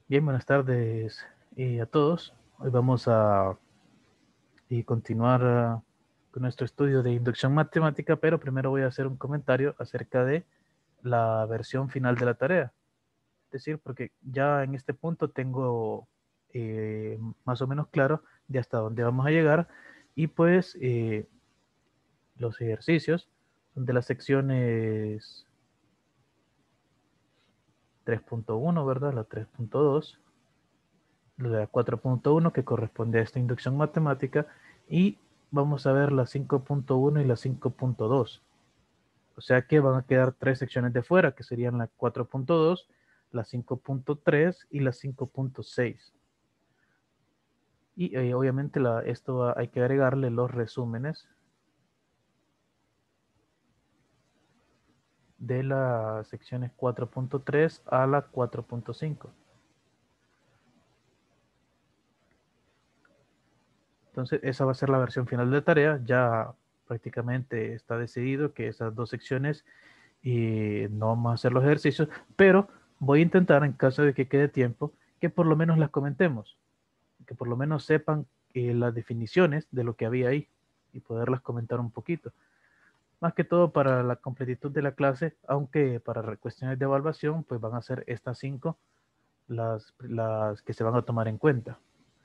Bien, buenas tardes a todos. Hoy vamos a continuar con nuestro estudio de inducción matemática, pero primero voy a hacer un comentario acerca de la versión final de la tarea. Es decir, porque ya en este punto tengo más o menos claro de hasta dónde vamos a llegar y pues los ejercicios son de las secciones 3.1, ¿verdad? La 3.2, la 4.1 que corresponde a esta inducción matemática y vamos a ver la 5.1 y la 5.2. O sea que van a quedar tres secciones de fuera, que serían la 4.2, la 5.3 y la 5.6. Y obviamente hay que agregarle los resúmenes de las secciones 4.3 a la 4.5. Entonces, esa va a ser la versión final de la tarea. Ya prácticamente está decidido que esas dos secciones no vamos a hacer los ejercicios, pero voy a intentar, en caso de que quede tiempo, que por lo menos las comentemos, que por lo menos sepan las definiciones de lo que había ahí y poderlas comentar un poquito. Más que todo para la completitud de la clase, aunque para cuestiones de evaluación, pues van a ser estas cinco las que se van a tomar en cuenta.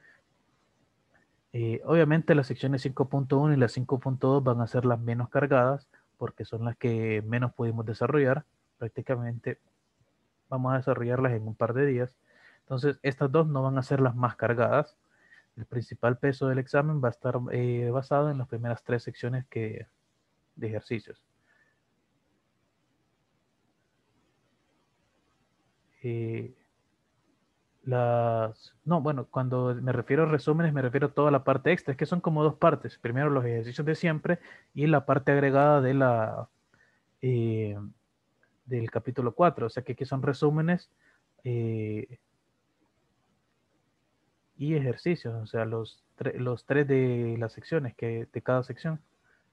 Obviamente las secciones 5.1 y las 5.2 van a ser las menos cargadas porque son las que menos pudimos desarrollar. Prácticamente vamos a desarrollarlas en un par de días. Entonces, estas dos no van a ser las más cargadas. El principal peso del examen va a estar basado en las primeras tres secciones de ejercicios. Eh, no, bueno, cuando me refiero a resúmenes, me refiero a toda la parte extra. Es que son como dos partes. Primero los ejercicios de siempre y la parte agregada eh, del capítulo 4. O sea que aquí son resúmenes eh, y ejercicios. O sea, los tres de las secciones, de cada sección.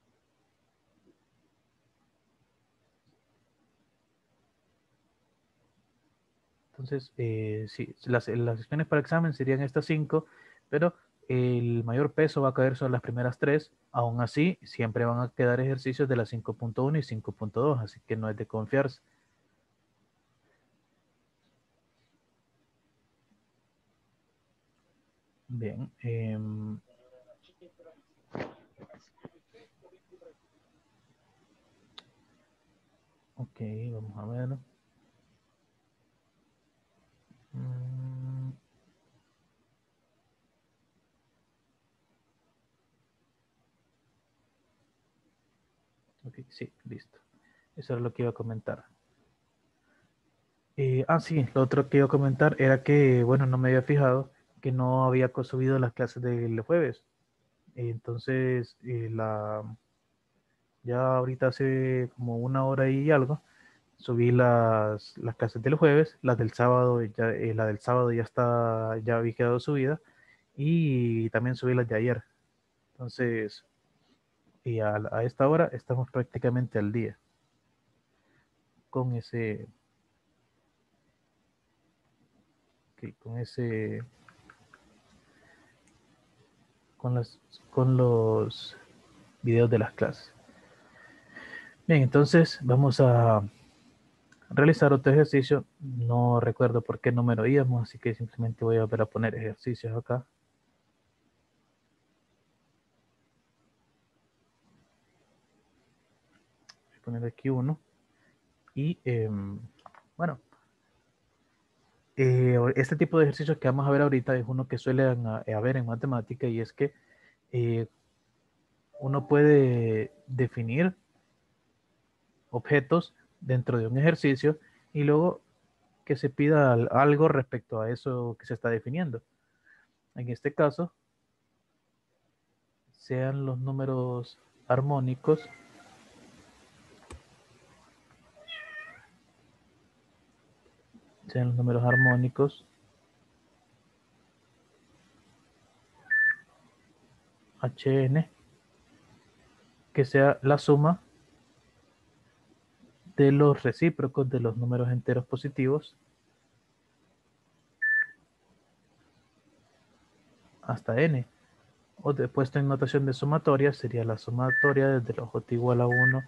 Entonces, sí, las secciones para examen serían estas cinco, pero el mayor peso va a caer sobre las primeras tres. Aún así, siempre van a quedar ejercicios de las 5.1 y 5.2, así que no es de confiarse. Bien, ok, vamos a ver. Mm, ok, sí, listo. Eso es lo que iba a comentar. Sí, lo otro que iba a comentar era que, bueno, no me había fijado que no había subido las clases del jueves. Entonces, ya ahorita hace como una hora y algo, subí las clases del jueves, la del sábado ya había quedado subida y también subí las de ayer. Entonces, a esta hora estamos prácticamente al día con con ese, con las, con los videos de las clases. Bien, entonces vamos a realizar otro ejercicio. No recuerdo por qué número íbamos, así que simplemente voy a volver a poner ejercicios acá. Voy a poner aquí uno. Y bueno, este tipo de ejercicios que vamos a ver ahorita es uno que suelen haber en matemática y es que eh, uno puede definir objetos dentro de un ejercicio y luego que se pida algo respecto a eso que se está definiendo. En este caso, sean los números armónicos, sean los números armónicos Hn, que sea la suma de los recíprocos de los números enteros positivos hasta n. O puesto en notación de sumatoria, sería la sumatoria desde la j igual a 1,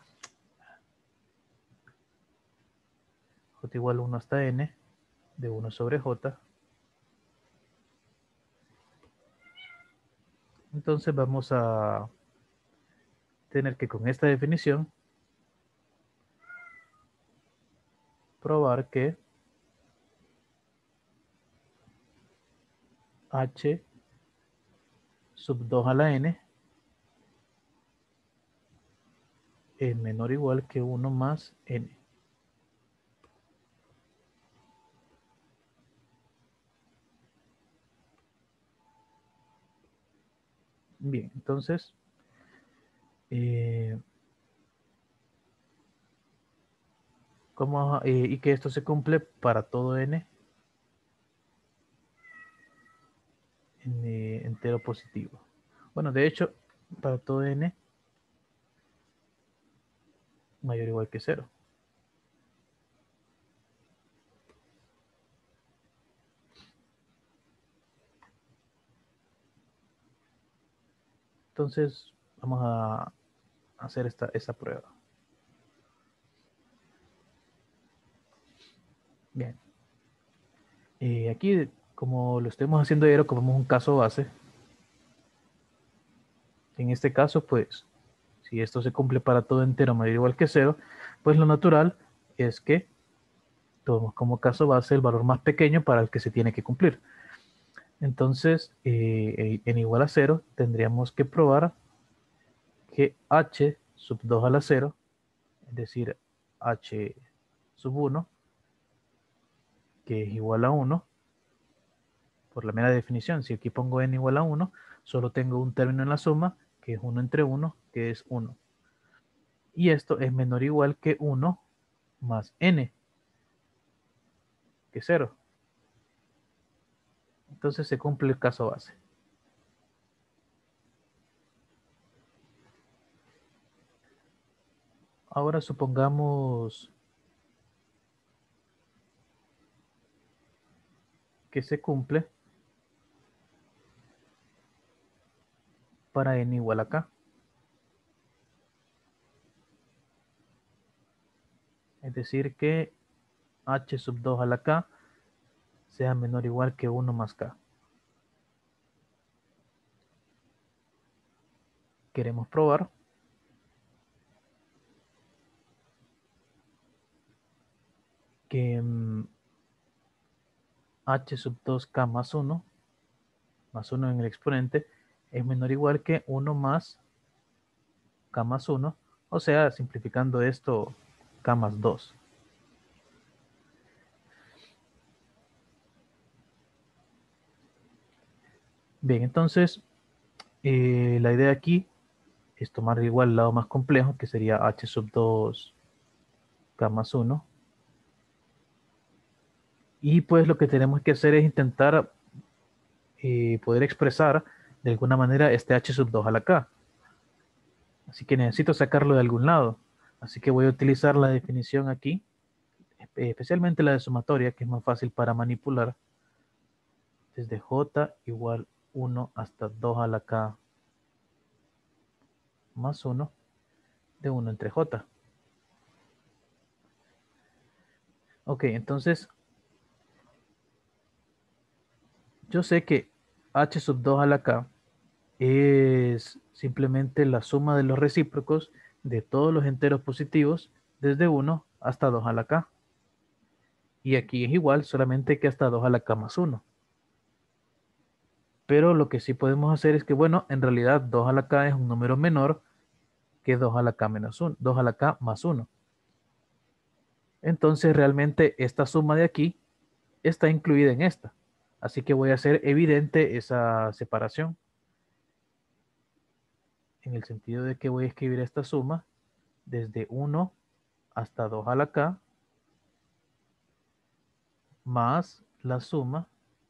j igual a 1 hasta n, de 1 sobre j. Entonces vamos a tener que con esta definición probar que h sub 2 a la n es menor o igual que 1 más n. Bien, entonces, y que esto se cumple para todo n en entero positivo. Bueno, de hecho, para todo n mayor o igual que 0. Entonces, vamos a hacer esa prueba. Bien. Aquí, como lo estemos haciendo ayer, como un caso base. En este caso, pues, si esto se cumple para todo entero mayor o igual que 0, pues lo natural es que tomemos como caso base el valor más pequeño para el que se tiene que cumplir. Entonces, en igual a 0, tendríamos que probar que h sub 2 a la 0, es decir, h sub 1, que es igual a 1, por la mera definición, si aquí pongo n igual a 1, solo tengo un término en la suma, que es 1 entre 1, que es 1. Y esto es menor o igual que 1 más n, que es 0. Entonces se cumple el caso base. Ahora supongamos que se cumple para n igual a k. Es decir que h sub 2 a la k sea menor o igual que 1 más k. Queremos probar que h sub 2k más 1 en el exponente, es menor o igual que 1 más k más 1, o sea, simplificando esto, k más 2. Bien, entonces, la idea aquí es tomar igual el lado más complejo, que sería h sub 2 k más 1. Y pues lo que tenemos que hacer es intentar poder expresar de alguna manera este h sub 2 a la k. Así que necesito sacarlo de algún lado. Así que voy a utilizar la definición aquí, especialmente la de sumatoria, que es más fácil para manipular. Desde j igual 1 hasta 2 a la k más 1 de 1 entre j. Ok, entonces yo sé que h sub 2 a la k es simplemente la suma de los recíprocos de todos los enteros positivos desde 1 hasta 2 a la k. Y aquí es igual, solamente que hasta 2 a la k más 1. Pero lo que sí podemos hacer es que, bueno, en realidad 2 a la k es un número menor que 2 a la k menos 1, 2 a la k más 1. Entonces realmente esta suma de aquí está incluida en esta. Así que voy a hacer evidente esa separación, en el sentido de que voy a escribir esta suma desde 1 hasta 2 a la k más la suma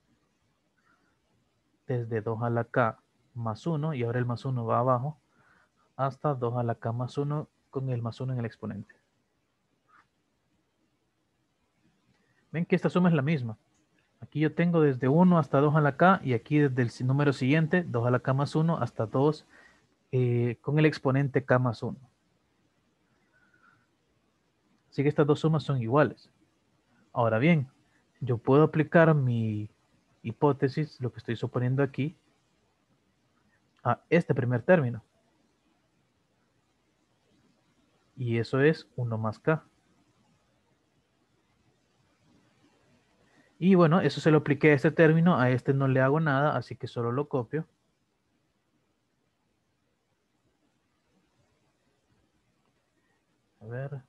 desde 2 a la k más 1, y ahora el más 1 va abajo, hasta 2 a la k más 1 con el más 1 en el exponente. Ven que esta suma es la misma. Aquí yo tengo desde 1 hasta 2 a la k y aquí desde el número siguiente, 2 a la k más 1 hasta 2 con el exponente k más 1. Así que estas dos sumas son iguales. Ahora bien, yo puedo aplicar mi hipótesis, lo que estoy suponiendo aquí, a este primer término. Y eso es 1 más k. Y bueno, eso se lo apliqué a este término, a este no le hago nada, así que solo lo copio. A ver.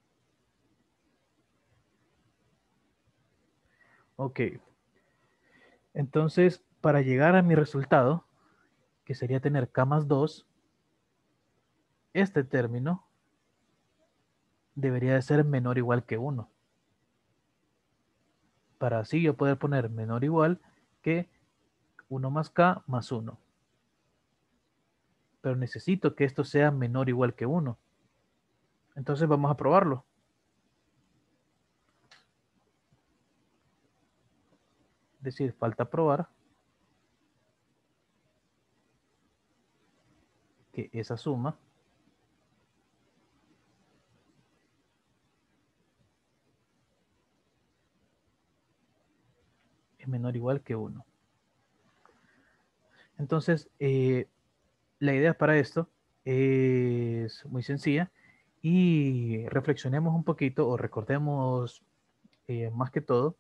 Ok. Entonces, para llegar a mi resultado, que sería tener k más 2, este término debería de ser menor o igual que 1. Para así yo poder poner menor o igual que 1 más k más 1. Pero necesito que esto sea menor o igual que 1. Entonces vamos a probarlo. Es decir, falta probar que esa suma es menor o igual que 1. Entonces, la idea para esto es muy sencilla y reflexionemos un poquito o recordemos más que todo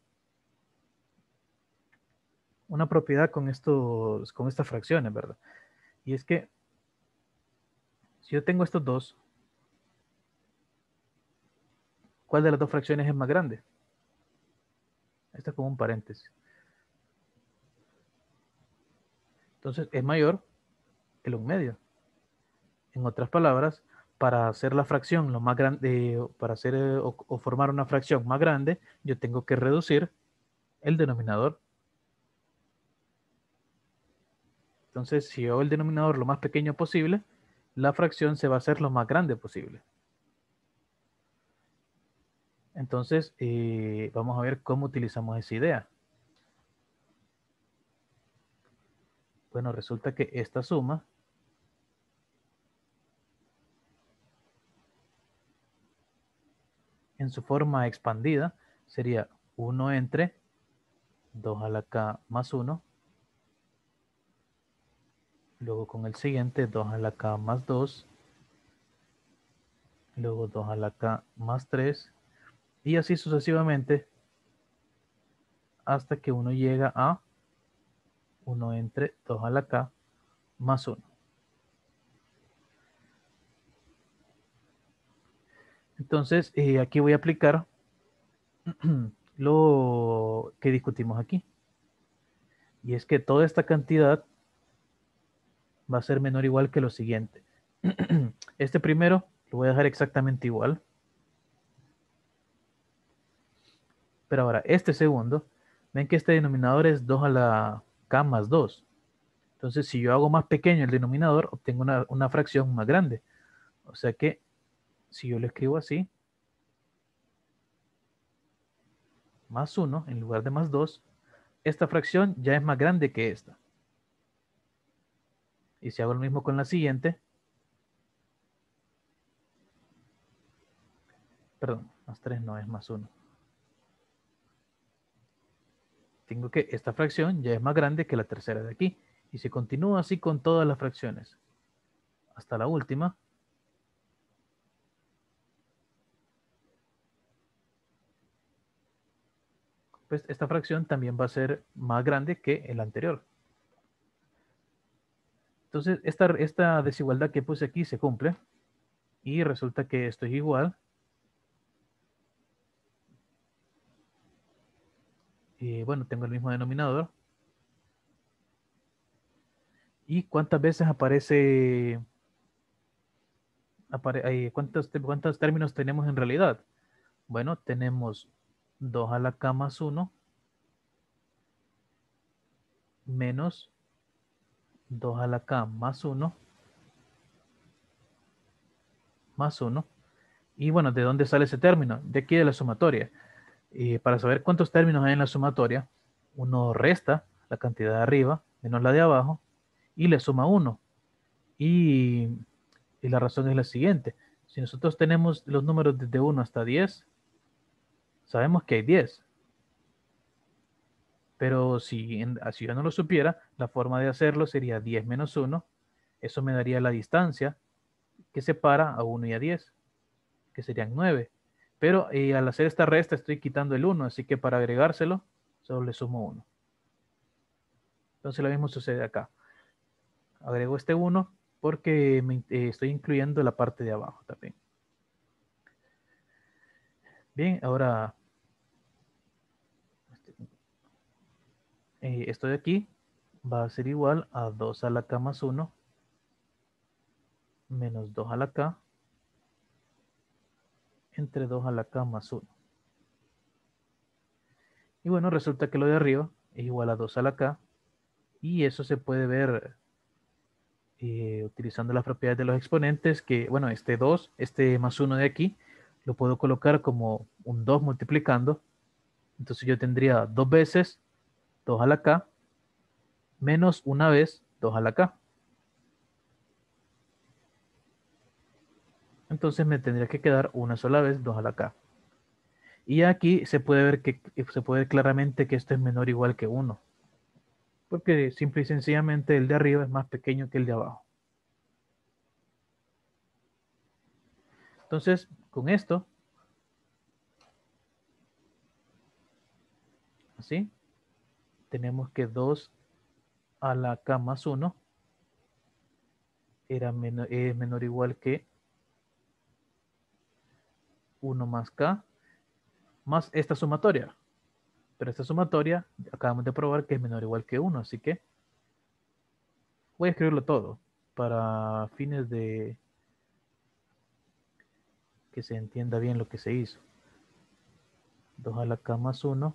una propiedad con estas fracciones, ¿verdad? Y es que si yo tengo estos dos, ¿cuál de las dos fracciones es más grande? Esto es como un paréntesis. Entonces es mayor que el un medio. En otras palabras, para hacer la fracción lo más grande, para hacer o formar una fracción más grande, yo tengo que reducir el denominador. Entonces, si yo hago el denominador lo más pequeño posible, la fracción se va a hacer lo más grande posible. Entonces, vamos a ver cómo utilizamos esa idea. Bueno, resulta que esta suma en su forma expandida sería 1 entre 2 a la k más 1, luego con el siguiente 2 a la k más 2, luego 2 a la k más 3, y así sucesivamente hasta que uno llega a 1 entre 2 a la k más 1. Entonces, aquí voy a aplicar lo que discutimos aquí. Y es que toda esta cantidad va a ser menor o igual que lo siguiente. Este primero lo voy a dejar exactamente igual. Pero ahora, este segundo, ven que este denominador es 2 a la k más 2. Entonces, si yo hago más pequeño el denominador, obtengo una fracción más grande. O sea que, si yo lo escribo así, más 1 en lugar de más 2, esta fracción ya es más grande que esta. Y si hago lo mismo con la siguiente, perdón, más 3 no es más 1. Tengo que esta fracción ya es más grande que la tercera de aquí. Y si continúo así con todas las fracciones hasta la última, pues esta fracción también va a ser más grande que el anterior. Entonces, esta desigualdad que puse aquí se cumple y resulta que esto es igual. Y bueno, tengo el mismo denominador. ¿Y cuántas veces cuántos términos tenemos en realidad? Bueno, tenemos 2 a la k más 1 menos 2 a la k más 1 más 1. Y bueno, ¿de dónde sale ese término? De aquí de la sumatoria. Para saber cuántos términos hay en la sumatoria, uno resta la cantidad de arriba menos la de abajo y le suma 1. Y, y la razón es la siguiente. Si nosotros tenemos los números desde 1 hasta 10, sabemos que hay 10. Pero si yo no lo supiera, la forma de hacerlo sería 10 menos 1. Eso me daría la distancia que separa a 1 y a 10, que serían 9. Pero al hacer esta resta estoy quitando el 1, así que para agregárselo solo le sumo 1. Entonces lo mismo sucede acá. Agrego este 1 porque estoy incluyendo la parte de abajo también. Bien, ahora esto de aquí va a ser igual a 2 a la k más 1 menos 2 a la k entre 2 a la k más 1. Y bueno, resulta que lo de arriba es igual a 2 a la k y eso se puede ver utilizando las propiedades de los exponentes que, bueno, este 2, este más 1 de aquí, lo puedo colocar como un 2 multiplicando. Entonces yo tendría 2 veces 2 a la k menos una vez 2 a la k. Entonces me tendría que quedar una sola vez 2 a la k. Y aquí se puede ver se puede ver claramente que esto es menor o igual que 1, porque simple y sencillamente el de arriba es más pequeño que el de abajo. Entonces, con esto, así, tenemos que 2 a la k más 1 es menor o igual que 1 más k más esta sumatoria. Pero esta sumatoria acabamos de probar que es menor o igual que 1, así que voy a escribirlo todo para fines de que se entienda bien lo que se hizo. 2 a la k más 1,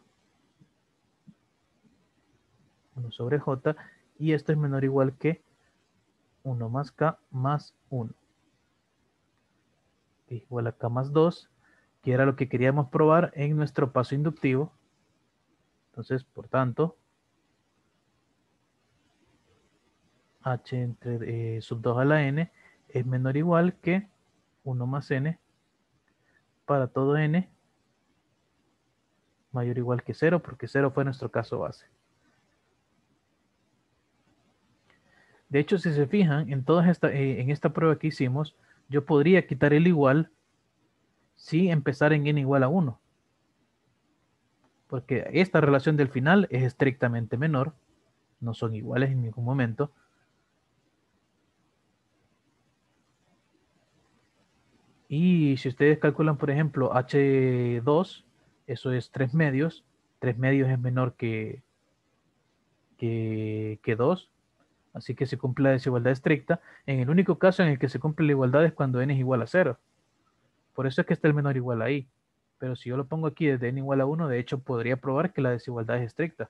1 sobre j, y esto es menor o igual que 1 más k más 1, que es igual a k más 2, que era lo que queríamos probar en nuestro paso inductivo. Entonces, por tanto, h entre sub 2 a la n es menor o igual que 1 más n para todo n mayor o igual que 0, porque 0 fue nuestro caso base. De hecho, si se fijan, en esta prueba que hicimos, yo podría quitar el igual si empezar en n igual a 1, porque esta relación del final es estrictamente menor, no son iguales en ningún momento. Y si ustedes calculan, por ejemplo, H2, eso es 3 medios. 3 medios es menor que 2. Así que se cumple la desigualdad estricta. En el único caso en el que se cumple la igualdad es cuando n es igual a 0. Por eso es que está el menor igual ahí. Pero si yo lo pongo aquí desde n igual a 1, de hecho podría probar que la desigualdad es estricta.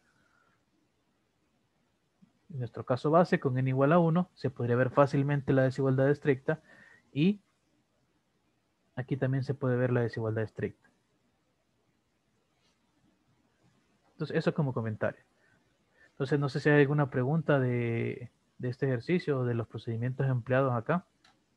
En nuestro caso base, con n igual a 1, se podría ver fácilmente la desigualdad estricta. Y aquí también se puede ver la desigualdad estricta. Entonces, eso como comentario. Entonces, no sé si hay alguna pregunta de este ejercicio o de los procedimientos empleados acá.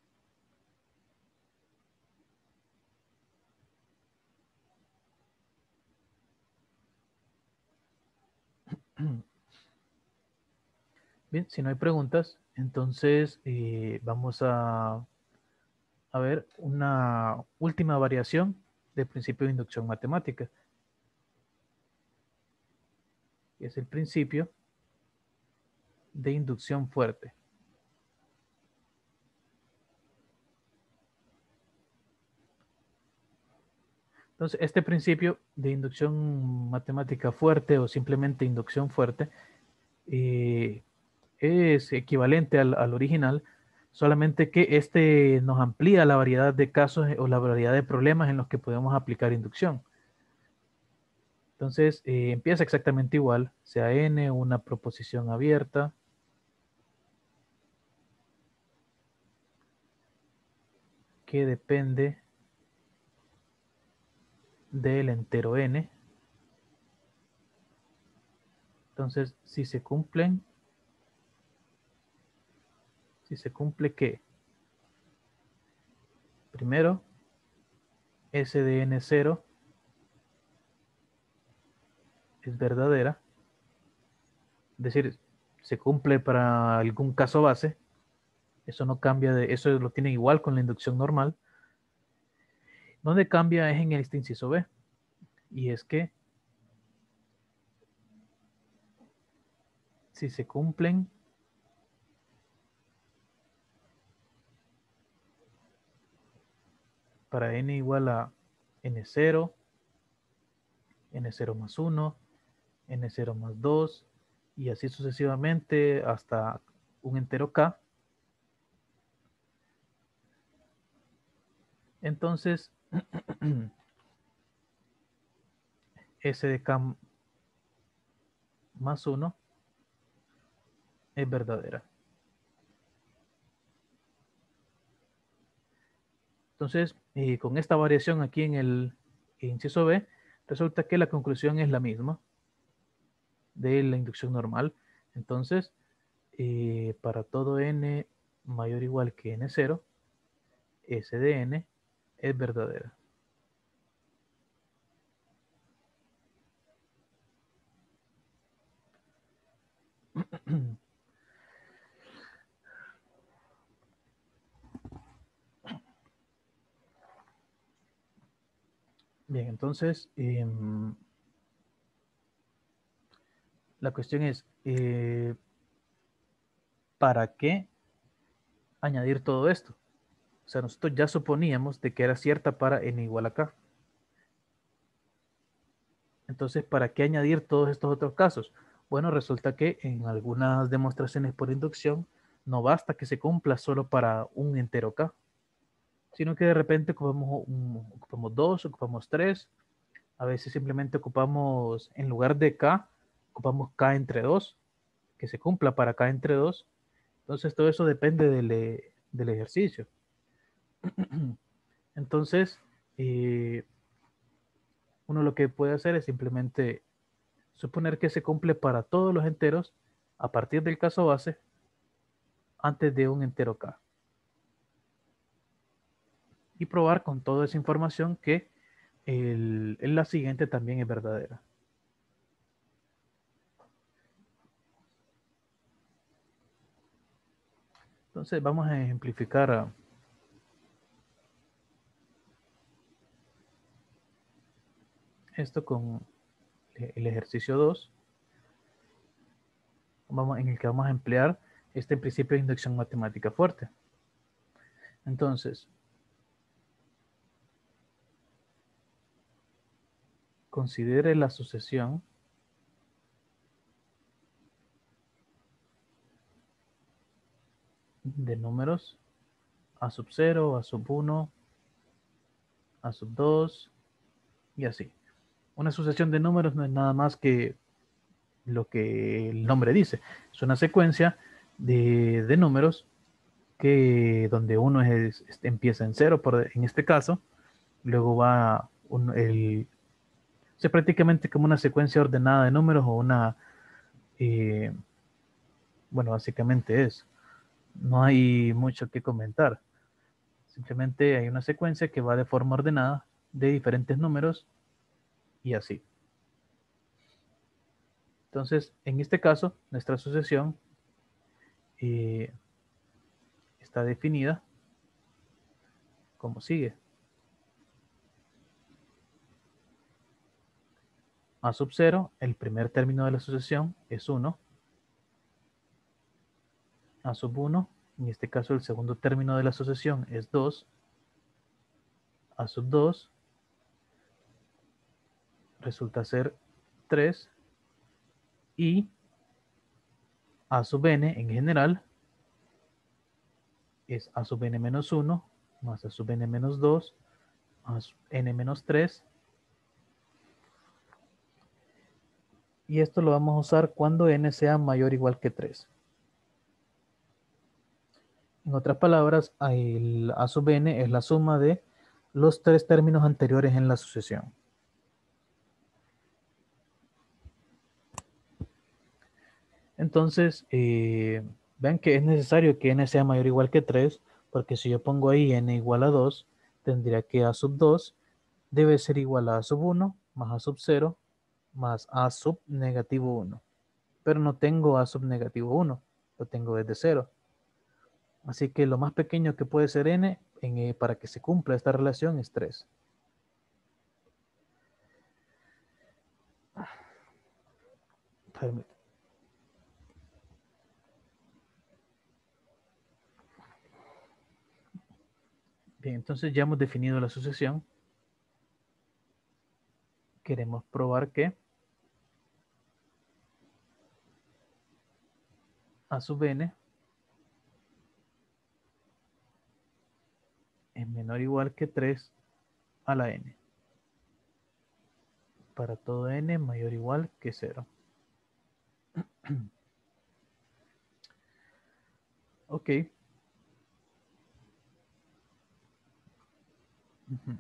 Bien, si no hay preguntas, entonces vamos a ver una última variación del principio de inducción matemática, que es el principio de inducción fuerte. Entonces, este principio de inducción matemática fuerte o simplemente inducción fuerte eh, es equivalente al original, solamente que este nos amplía la variedad de casos o la variedad de problemas en los que podemos aplicar inducción. Entonces, empieza exactamente igual, sea n una proposición abierta que depende del entero n, Entonces, si se cumple ¿qué? Primero, S de N0 es verdadera, es decir, se cumple para algún caso base, eso no cambia eso lo tiene igual con la inducción normal. Donde cambia es en este inciso B, y es que si se cumplen para n igual a n0, n0 más 1, n0 más 2, y así sucesivamente hasta un entero k, entonces S de k más 1 es verdadera. Entonces, con esta variación aquí en el inciso B, resulta que la conclusión es la misma de la inducción normal. Entonces, para todo n mayor o igual que n0, S de n es verdadera. Bien, entonces, la cuestión es, ¿para qué añadir todo esto? O sea, nosotros ya suponíamos de que era cierta para n igual a k. Entonces, ¿para qué añadir todos estos otros casos? Bueno, resulta que en algunas demostraciones por inducción no basta que se cumpla solo para un entero k, sino que de repente ocupamos dos, ocupamos tres, a veces simplemente ocupamos, en lugar de k, ocupamos k entre 2, que se cumpla para k entre 2. Entonces, todo eso depende del ejercicio. Entonces, uno lo que puede hacer es simplemente suponer que se cumple para todos los enteros a partir del caso base antes de un entero k. Y probar con toda esa información que la siguiente también es verdadera. Entonces vamos a ejemplificar esto con el ejercicio 2, en el que vamos a emplear este principio de inducción matemática fuerte. Entonces, considere la sucesión de números a sub 0, a sub 1, a sub 2 y así. Una sucesión de números no es nada más que lo que el nombre dice. Es una secuencia de números donde uno empieza en 0, en este caso, luego va es prácticamente como una secuencia ordenada de números o bueno, básicamente es. No hay mucho que comentar. Simplemente hay una secuencia que va de forma ordenada de diferentes números y así. Entonces, en este caso, nuestra sucesión está definida como sigue. A sub 0, el primer término de la sucesión es 1. A sub 1, en este caso el segundo término de la sucesión es 2. A sub 2 resulta ser 3. Y A sub n en general es A sub n menos 1 más A sub n menos 2 más n menos 3. Y esto lo vamos a usar cuando n sea mayor o igual que 3. En otras palabras, el A sub n es la suma de los tres términos anteriores en la sucesión. Entonces, vean que es necesario que n sea mayor o igual que 3, porque si yo pongo ahí n igual a 2, tendría que a sub 2 debe ser igual a sub 1 más a sub 0 más a sub negativo 1. Pero no tengo a sub negativo 1, lo tengo desde 0. Así que lo más pequeño que puede ser n para que se cumpla esta relación es 3. Permítame. Bien, entonces ya hemos definido la sucesión. Queremos probar que a sub n es menor o igual que 3 a la n. Para todo n mayor o igual que 0. Ok. Ujú.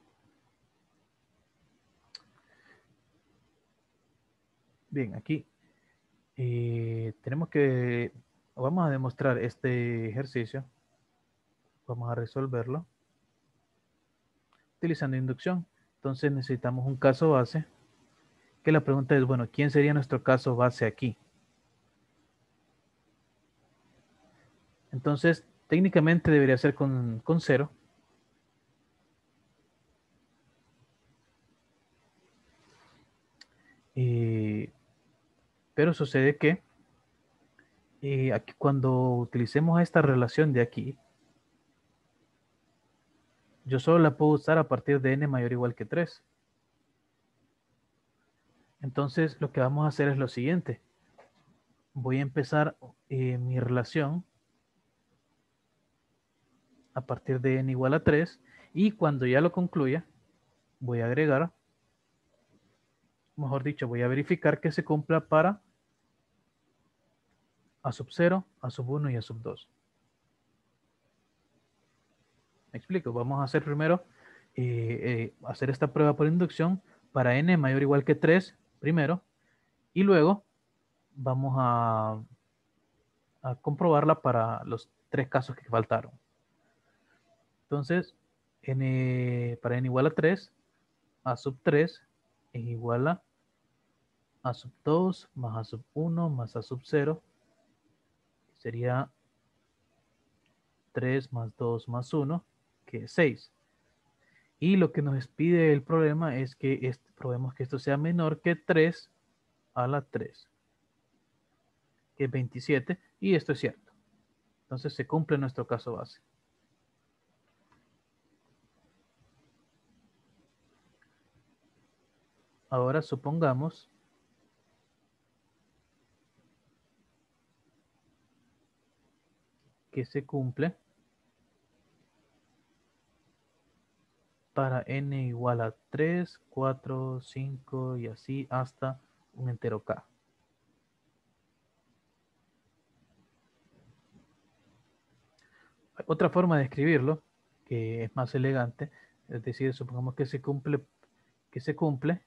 Bien, aquí tenemos que, vamos a demostrar este ejercicio. Vamos a resolverlo utilizando inducción. Entonces necesitamos un caso base, que la pregunta es, bueno, ¿quién sería nuestro caso base aquí? Entonces, técnicamente debería ser con 0. Pero sucede que aquí, cuando utilicemos esta relación de aquí, yo solo la puedo usar a partir de n mayor o igual que 3. Entonces, lo que vamos a hacer es lo siguiente. Voy a empezar mi relación a partir de n igual a 3 y cuando ya lo concluya, voy a agregar, mejor dicho, voy a verificar que se cumpla para a sub 0, a sub 1 y a sub 2. Me explico, vamos a hacer primero, hacer esta prueba por inducción para n mayor o igual que 3 primero y luego vamos a comprobarla para los 3 casos que faltaron. Entonces, para n igual a 3, a sub 3 es igual a sub 2 más a sub 1 más a sub 0. Sería 3 más 2 más 1, que es 6. Y lo que nos pide el problema es que probemos que esto sea menor que 3 a la 3, que es 27, y esto es cierto. Entonces se cumple nuestro caso base. Ahora supongamos que se cumple para n igual a 3, 4, 5 y así hasta un entero k. Otra forma de escribirlo, que es más elegante, es decir, supongamos que se cumple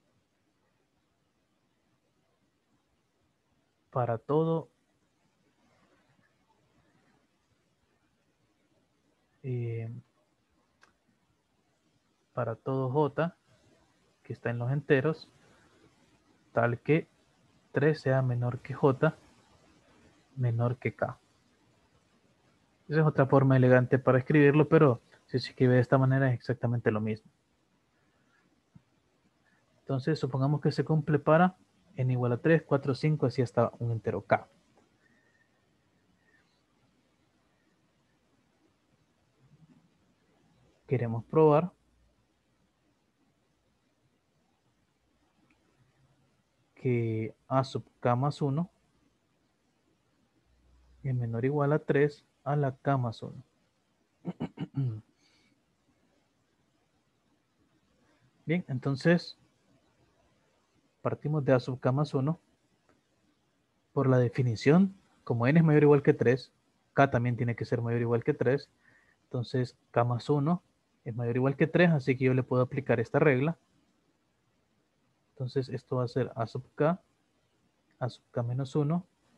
para todo eh, para todo j que está en los enteros, tal que 3 sea menor que j, menor que k. Esa es otra forma elegante para escribirlo, pero si se escribe de esta manera es exactamente lo mismo. Entonces, supongamos que se cumple para n igual a 3, 4, 5, así hasta un entero k. Queremos probar que a sub k más 1 es menor o igual a 3 a la k más 1. Bien, entonces partimos de a sub k más 1 por la definición. Como n es mayor o igual que 3, k también tiene que ser mayor o igual que 3. Entonces k más 1 es mayor o igual que 3, así que yo le puedo aplicar esta regla. Entonces esto va a ser a sub k menos 1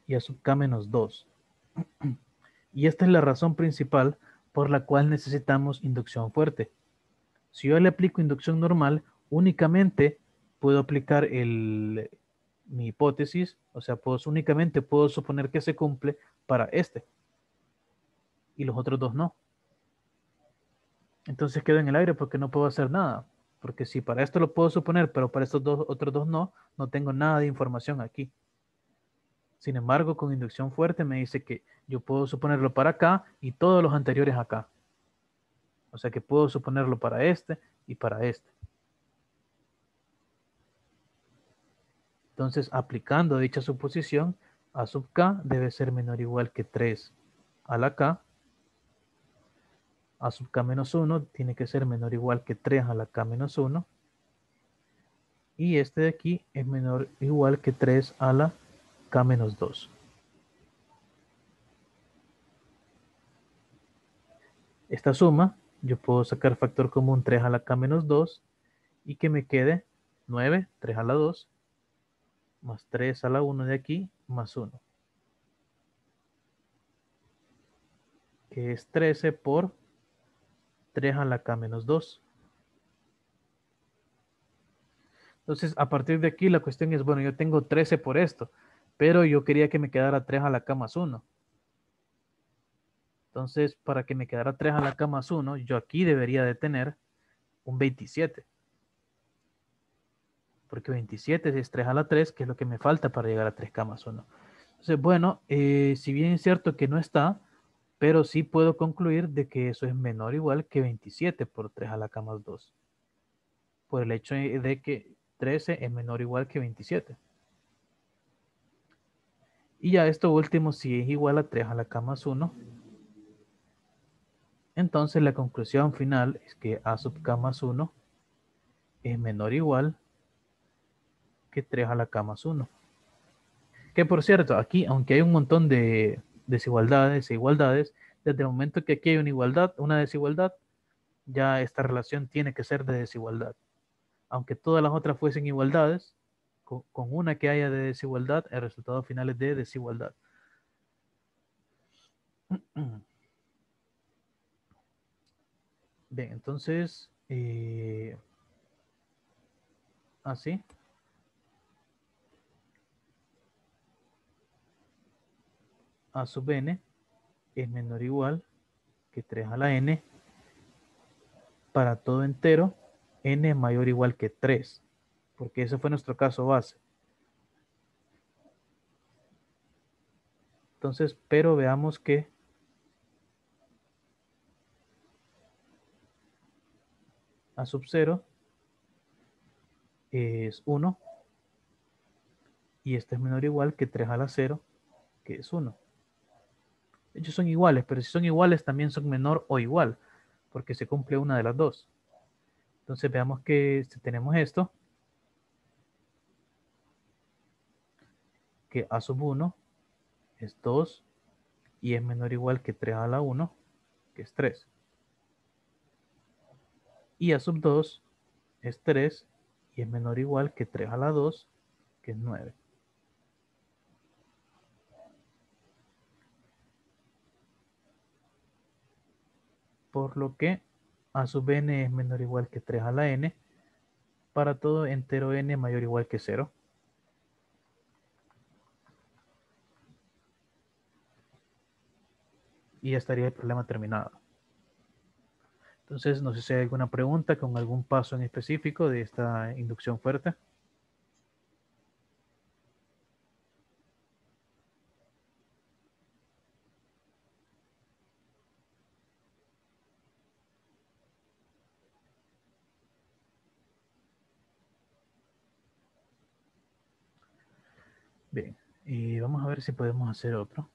y A sub k menos 2. Y esta es la razón principal por la cual necesitamos inducción fuerte. Si yo le aplico inducción normal, únicamente puedo aplicar mi hipótesis, o sea, únicamente puedo suponer que se cumple para este, y los otros dos no. Entonces quedo en el aire porque no puedo hacer nada. Porque si para esto lo puedo suponer, pero para estos otros dos no, no tengo nada de información aquí. Sin embargo, con inducción fuerte me dice que yo puedo suponerlo para acá y todos los anteriores acá. O sea que puedo suponerlo para este y para este. Entonces, aplicando dicha suposición, A sub k debe ser menor o igual que 3 a la k. A sub k menos 1 tiene que ser menor o igual que 3 a la k menos 1. Y este de aquí es menor o igual que 3 a la k menos 2. Esta suma, yo puedo sacar factor común 3 a la k menos 2 y que me quede 9, 3 a la 2, más 3 a la 1 de aquí, más 1, que es 13 por 3 a la k menos 2. Entonces, a partir de aquí la cuestión es, bueno, yo tengo 13 por esto, pero yo quería que me quedara 3 a la k más 1. Entonces, para que me quedara 3 a la k más 1, yo aquí debería de tener un 27. Porque 27 es 3 a la 3, que es lo que me falta para llegar a 3k más 1. Entonces, bueno, si bien es cierto que no está, pero sí puedo concluir de que eso es menor o igual que 27 por 3 a la k más 2. Por el hecho de que 13 es menor o igual que 27. Y ya esto último, si es igual a 3 a la k más 1, entonces la conclusión final es que A sub k más 1 es menor o igual que 3 a la k más 1. Que por cierto, aquí, aunque hay un montón de desigualdades e igualdades, desde el momento que aquí hay una desigualdad, ya esta relación tiene que ser de desigualdad. Aunque todas las otras fuesen igualdades, con una que haya de desigualdad, el resultado final es de desigualdad. Bien, entonces, así, A sub n es menor o igual que 3 a la n para todo entero, n es mayor o igual que 3, porque ese fue nuestro caso base. Entonces, pero veamos que A sub 0 es 1 y este es menor o igual que 3 a la 0, que es 1. Ellos son iguales, pero si son iguales también son menor o igual, porque se cumple una de las dos. Entonces veamos que si tenemos esto, que A sub 1 es 2 y es menor o igual que 3 a la 1, que es 3. Y A sub 2 es 3 y es menor o igual que 3 a la 2, que es 9. Por lo que A sub n es menor o igual que 3 a la n para todo entero n mayor o igual que 0. Y ya estaría el problema terminado. Entonces, no sé si hay alguna pregunta con algún paso en específico de esta inducción fuerte. Bien, y vamos a ver si podemos hacer otro.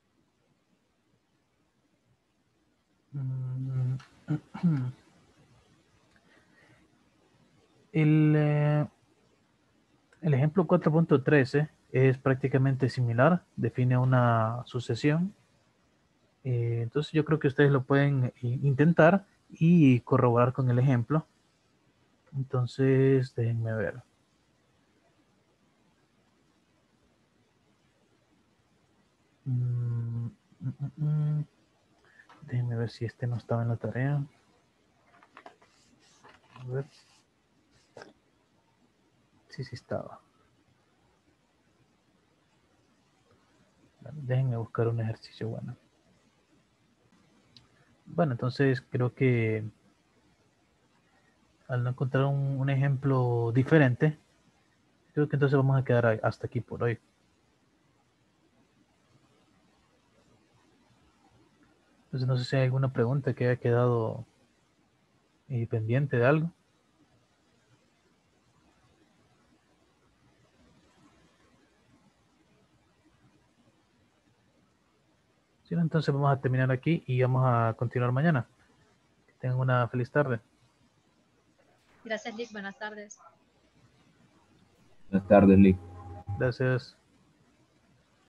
El, eh, el ejemplo 4.13 es prácticamente similar, define una sucesión. Entonces yo creo que ustedes lo pueden intentar y corroborar con el ejemplo. Entonces, déjenme ver. Mm, mm, mm, mm. Déjenme ver si este no estaba en la tarea. A ver. Sí, sí estaba. Bueno, déjenme buscar un ejercicio bueno. Bueno, entonces creo que al no encontrar un ejemplo diferente, creo que entonces vamos a quedar hasta aquí por hoy. Entonces no sé si hay alguna pregunta que haya quedado pendiente de algo. Si no, entonces vamos a terminar aquí y vamos a continuar mañana. Que tengan una feliz tarde. Gracias, Lick. Buenas tardes. Buenas tardes, Lick. Gracias.